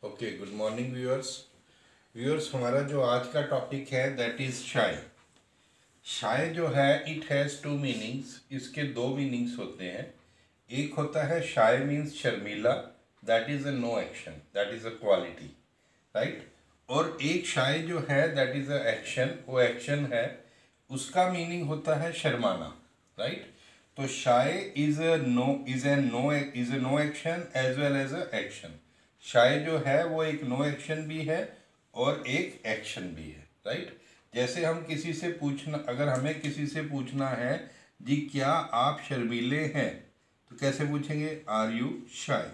Okay, good morning viewers हमारा जो आज का टॉपिक है दैट इज शाय। शाय जो है इट हैज़ टू मीनिंग्स। इसके दो मीनिंग्स होते हैं। एक होता है शाय मीन्स शर्मीला, that is a no action, that is a quality, right. और एक शाय जो है दैट इज़ अ एक्शन, वो एक्शन है, उसका मीनिंग होता है शर्माना, राइट। तो shy is a no action as well as a action. Shy जो है वो एक नो एक्शन भी है और एक एक्शन भी है, राइट। जैसे हम किसी से पूछना, अगर हमें किसी से पूछना है जी क्या आप शर्मीले हैं, तो कैसे पूछेंगे, आर यू शाय।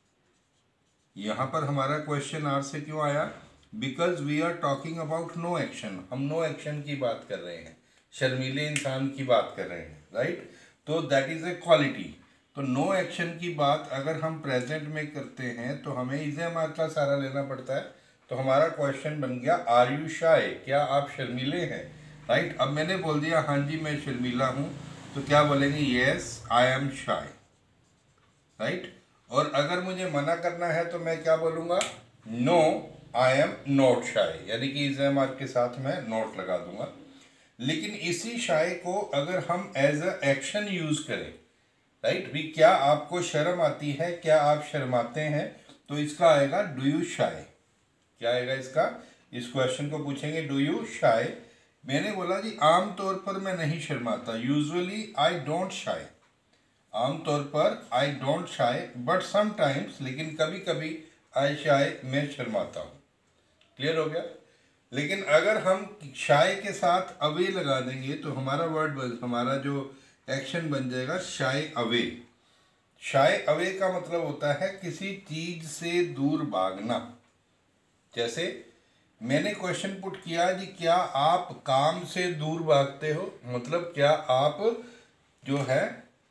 यहाँ पर हमारा क्वेश्चन आर से क्यों आया, because we are talking about no action. हम नो एक्शन की बात कर रहे हैं, शर्मीले इंसान की बात कर रहे हैं, राइट। तो दैट इज़ ए क्वालिटी। तो नो एक्शन की बात अगर हम प्रेजेंट में करते हैं तो हमें इज़े मार्क का सारा लेना पड़ता है। तो हमारा क्वेश्चन बन गया आर यू शाय, क्या आप शर्मीले हैं, राइट। अब मैंने बोल दिया हाँ जी मैं शर्मीला हूँ, तो क्या बोलेंगे, yes I am shy, right. और अगर मुझे मना करना है तो मैं क्या बोलूँगा, no I am not shy, यानी कि इज़े मार्क के साथ मैं नॉट लगा दूंगा। लेकिन इसी शाय को अगर हम एज अ एक्शन यूज़ करें, राइट भी, क्या आपको शर्म आती है, क्या आप शर्माते हैं, तो इसका आएगा डू यू शाय। क्या आएगा इसका, इस क्वेश्चन को पूछेंगे डू यू शाय। मैंने बोला जी आम तौर पर मैं नहीं शर्माता, यूजुअली आई डोंट शाय, आमतौर पर I don't shy, but sometimes, लेकिन कभी कभी आई शाय, मैं शर्माता हूँ। क्लियर हो गया। लेकिन अगर हम शाय के साथ अवे लगा देंगे तो हमारा जो एक्शन बन जाएगा शाय अवे। शाय अवे का मतलब होता है किसी चीज से दूर भागना। जैसे मैंने क्वेश्चन पुट किया जी क्या आप काम से दूर भागते हो, मतलब क्या आप जो है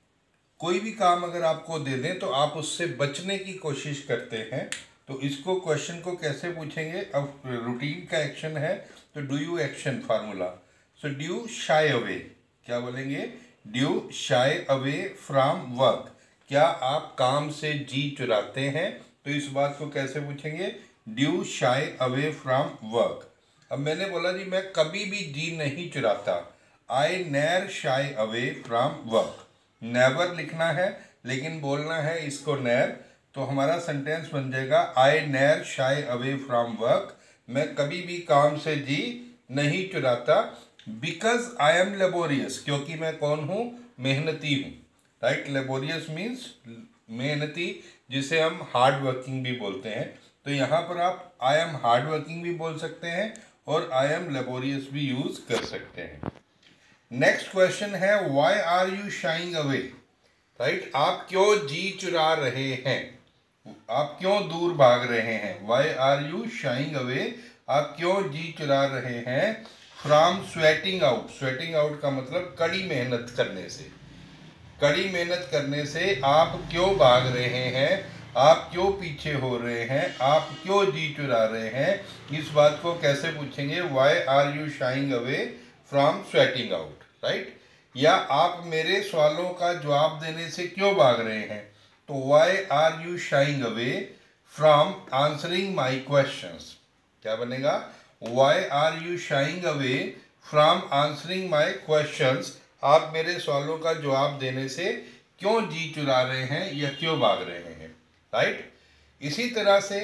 कोई भी काम अगर आपको दे दें तो आप उससे बचने की कोशिश करते हैं। तो इसको क्वेश्चन को कैसे पूछेंगे, अब रूटीन का एक्शन है तो do you action formula. So do shy away, क्या बोलेंगे, do shy away from work, क्या आप काम से जी चुराते हैं, तो इस बात को कैसे पूछेंगे, do shy away from work. अब मैंने बोला जी मैं कभी भी जी नहीं चुराता, I never shy away from work. Never लिखना है लेकिन बोलना है इसको नेर, तो हमारा सेंटेंस बन जाएगा I never shy away from work, मैं कभी भी काम से जी नहीं चुराता, बिकॉज आई एम लेबोरियस, क्योंकि मैं कौन हूँ, मेहनती हूँ, राइट। लेबोरियस मीन्स मेहनती, जिसे हम हार्ड वर्किंग भी बोलते हैं। तो यहाँ पर आप आई एम हार्ड वर्किंग भी बोल सकते हैं और आई एम लेबोरियस भी यूज कर सकते हैं। नेक्स्ट क्वेश्चन है why are you shying away, right. आप क्यों जी चुरा रहे हैं, आप क्यों दूर भाग रहे हैं, why are you shying away, आप क्यों जी चुरा रहे हैं, from sweating out. Sweating out का मतलब कड़ी मेहनत करने से, कड़ी मेहनत करने से आप क्यों भाग रहे हैं, आप क्यों पीछे हो रहे हैं, आप क्यों जी चुरा रहे हैं, इस बात को कैसे पूछेंगे, why are you shying away from sweating out, right. या आप मेरे सवालों का जवाब देने से क्यों भाग रहे हैं, तो why are you shying away from answering my questions. क्या बनेगा, why are you shying away from answering my questions, आप मेरे सवालों का जवाब देने से क्यों जी चुरा रहे हैं या क्यों भाग रहे हैं, राइट। इसी तरह से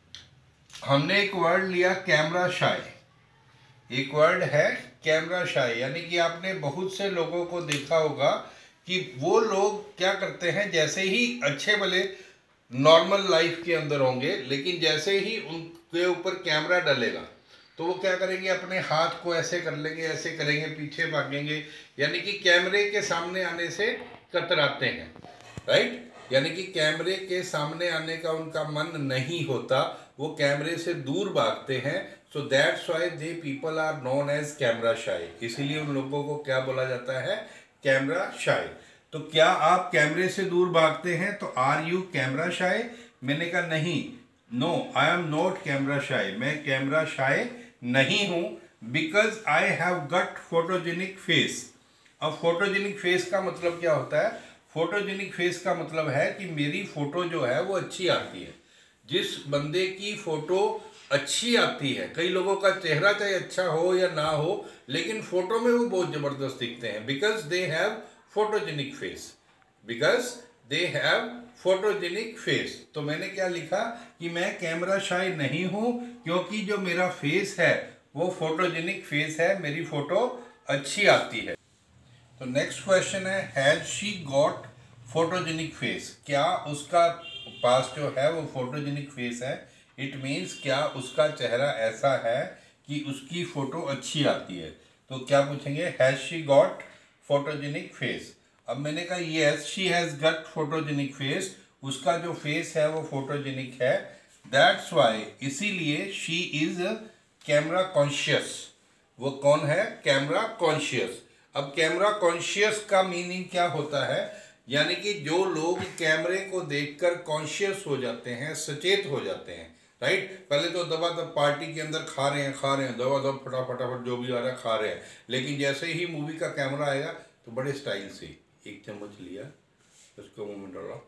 हमने एक वर्ड लिया कैमरा शाय, एक वर्ड है कैमरा शाय, यानी कि आपने बहुत से लोगों को देखा होगा कि वो लोग क्या करते हैं, जैसे ही अच्छे भले नॉर्मल लाइफ के अंदर होंगे, लेकिन जैसे ही उनके ऊपर कैमरा डलेगा तो वो क्या करेंगे, अपने हाथ को ऐसे कर लेंगे, ऐसे करेंगे, पीछे भागेंगे, यानी कि कैमरे के सामने आने से कतराते हैं, राइट। यानी कि कैमरे के सामने आने का उनका मन नहीं होता, वो कैमरे से दूर भागते हैं। So that's why they people are known as camera shy, इसीलिए उन लोगों को क्या बोला जाता है, कैमरा शाय। तो क्या आप कैमरे से दूर भागते हैं, तो आर यू कैमरा शाय। मैंने कहा नहीं, no I am not camera shy, मैं कैमरा शाय नहीं हूं, because I have got photogenic face. अब फोटोजेनिक फेस का मतलब क्या होता है, फोटोजेनिक फेस का मतलब है कि मेरी फोटो जो है वो अच्छी आती है। जिस बंदे की फोटो अच्छी आती है, कई लोगों का चेहरा चाहे अच्छा हो या ना हो लेकिन फोटो में वो बहुत जबरदस्त दिखते हैं, because they have photogenic face, because they have photogenic face. तो मैंने क्या लिखा कि मैं कैमरा शाय नहीं हूं क्योंकि जो मेरा फेस है वो फोटोजेनिक फेस है, मेरी फोटो अच्छी आती है। तो नेक्स्ट क्वेश्चन है, has she got photogenic face? क्या उसका पास जो है वो फोटोजेनिक फेस है? इट मीन्स क्या उसका चेहरा ऐसा है कि उसकी फोटो अच्छी आती है। तो क्या पूछेंगे, has she got photogenic face. अब मैंने कहा yes she has got photogenic face, उसका जो फेस है वो फोटोजेनिक है, दैट्स वाई, इसीलिए शी इज कैमरा कॉन्शियस। वो कौन है? Camera conscious. अब कैमरा कॉन्शियस का मीनिंग क्या होता है? यानी कि जो लोग कैमरे को देखकर कॉन्शियस हो जाते हैं, सचेत हो जाते हैं, राइट। पहले तो दबा दब पार्टी के अंदर खा रहे हैं दबा दब फटाफट जो भी आ रहा है खा रहे हैं, लेकिन जैसे ही मूवी का कैमरा आएगा तो बड़े स्टाइल से एक चम्मच लिया, उसको मुंह में डाला,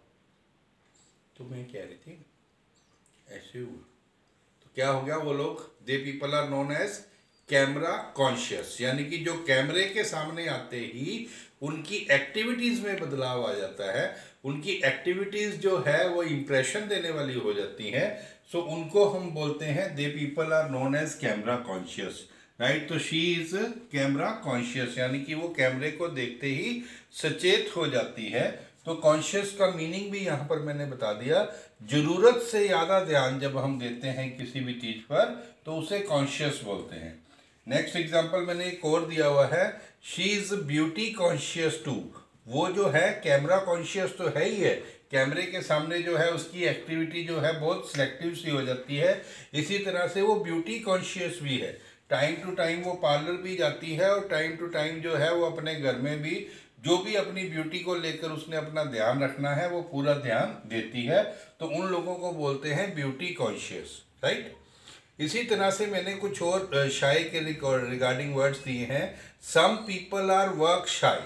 तो मैं कह रही थी ऐसे हुआ, तो क्या हो गया? वो लोग, they people are known as camera conscious, यानी कि जो कैमरे के सामने आते ही उनकी एक्टिविटीज में बदलाव आ जाता है, उनकी एक्टिविटीज जो है वो इंप्रेशन देने वाली हो जाती है, सो उनको हम बोलते हैं they people are known as camera conscious, right. तो शी इज कैमरा कॉन्शियस, यानी कि वो कैमरे को देखते ही सचेत हो जाती है। तो कॉन्शियस का मीनिंग भी यहाँ पर मैंने बता दिया। जरूरत से ज़्यादा ध्यान जब हम देते हैं किसी भी चीज़ पर तो उसे कॉन्शियस बोलते हैं। नेक्स्ट एग्जाम्पल मैंने एक और दिया हुआ है, she is beauty conscious too. वो जो है कैमरा कॉन्शियस तो है ही है, कैमरे के सामने जो है उसकी एक्टिविटी जो है बहुत सिलेक्टिव सी हो जाती है, इसी तरह से वो ब्यूटी कॉन्शियस भी है। टाइम टू टाइम वो पार्लर भी जाती है और टाइम टू टाइम जो है वो अपने घर में भी जो भी अपनी ब्यूटी को लेकर उसने अपना ध्यान रखना है वो पूरा ध्यान देती है, तो उन लोगों को बोलते हैं ब्यूटी कॉन्शियस, राइट। इसी तरह से मैंने कुछ और शाय के रिगार्डिंग वर्ड्स दिए हैं। Some people are work shy,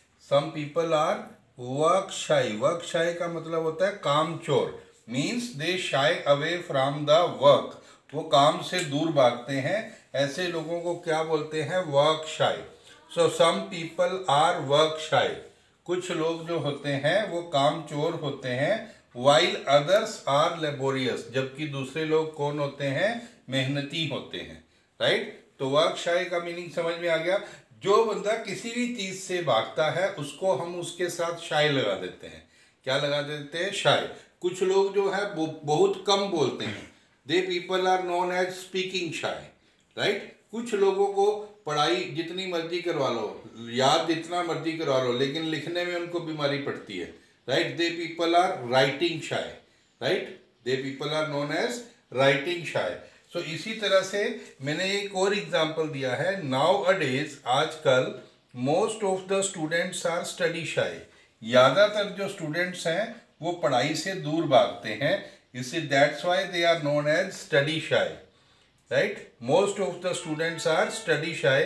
some people are work shy. Work shy का मतलब होता है काम चोर, means they shy away from the work, वो काम से दूर भागते हैं, ऐसे लोगों को क्या बोलते हैं? Work shy. So some people are work shy, कुछ लोग जो होते हैं वो काम चोर होते हैं, वाइल अदर्स आर लेबोरियस, जबकि दूसरे लोग कौन होते हैं? मेहनती होते हैं, राइट। तो वर्क शाय का मीनिंग समझ में आ गया। जो बंदा किसी भी चीज से भागता है उसको हम उसके साथ शाय लगा देते हैं। क्या लगा देते हैं? शाय। कुछ लोग जो है बहुत कम बोलते हैं, they people are known as speaking shy, right. कुछ लोगों को पढ़ाई जितनी मर्जी करवा लो, याद जितना मर्जी करवा लो, लेकिन लिखने में उनको बीमारी पड़ती है, right. They people are writing shy, right, they people are known as writing shy. So इसी तरह से मैंने एक और एग्जांपल दिया है, नाउ अ डेज, आजकल, most of the students are study shy, ज़्यादातर जो स्टूडेंट्स हैं वो पढ़ाई से दूर भागते हैं, इसे that's why they are known as study shy, right. Most of the students are study shy,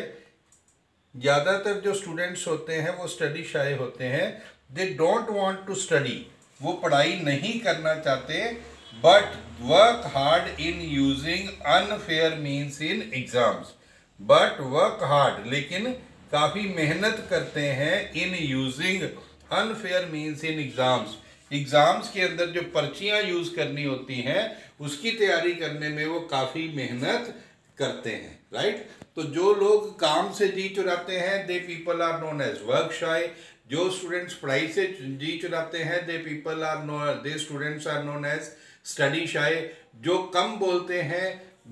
ज़्यादातर जो स्टूडेंट्स होते हैं वो स्टडी शाय होते हैं। They don't want to study, वो पढ़ाई नहीं करना चाहते, but work hard in using unfair means in exams, but work hard, लेकिन काफ़ी मेहनत करते हैं, in using unfair means in exams, exams के अंदर जो पर्चियां यूज करनी होती हैं उसकी तैयारी करने में वो काफ़ी मेहनत करते हैं, राइट। तो जो लोग काम से जी चुराते हैं, they people are known as work shy. जो स्टूडेंट्स पढ़ाई से जी चुराते हैं, they people are they students are known as study shy. जो कम बोलते हैं,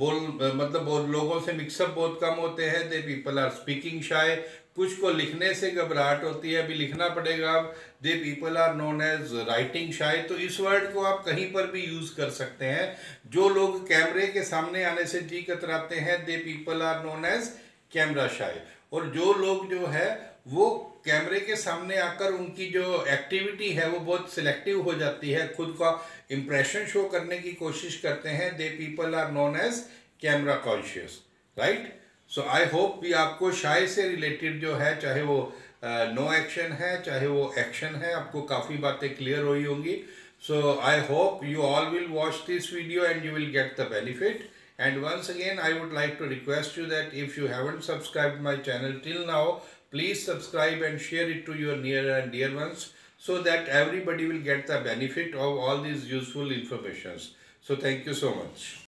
मतलब लोगों से मिक्सअप बहुत कम होते हैं, they people are speaking shy. कुछ को लिखने से घबराहट होती है, अभी लिखना पड़ेगा, अब they people are known as writing shy. तो इस वर्ड को आप कहीं पर भी यूज कर सकते हैं। जो लोग कैमरे के सामने आने से जी कतराते हैं, they people are known as camera shy. और जो लोग जो है वो कैमरे के सामने आकर उनकी जो एक्टिविटी है वो बहुत सिलेक्टिव हो जाती है, खुद का इंप्रेशन शो करने की कोशिश करते हैं, they people are known as camera conscious, right. So I hope भी आपको शाय से रिलेटेड जो है, चाहे वो नो एक्शन है चाहे वो एक्शन है, आपको काफ़ी बातें क्लियर हुई होंगी। So I hope you all will watch this video and you will get the benefit. And once again, I would like to request you that if you haven't subscribed my channel till now, please subscribe and share it to your near and dear ones so that everybody will get the benefit of all these useful informations. So thank you so much.